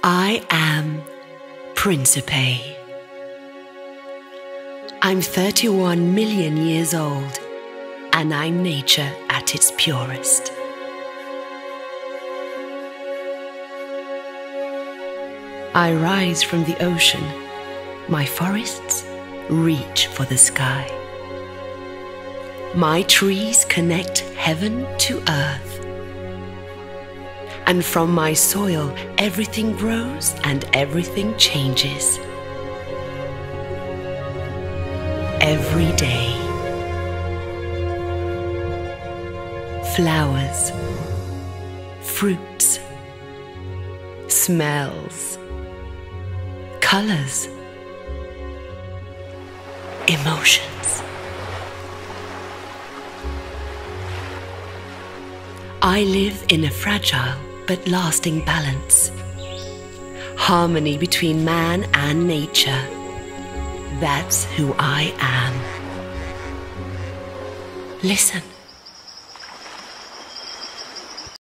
I am Príncipe. I'm 31 million years old, and I'm nature at its purest. I rise from the ocean, my forests reach for the sky. My trees connect heaven to earth. And from my soil, everything grows and everything changes. Every day. Flowers, fruits, smells, colors, emotions. I live in a fragile but lasting balance. Harmony between man and nature. That's who I am. Listen.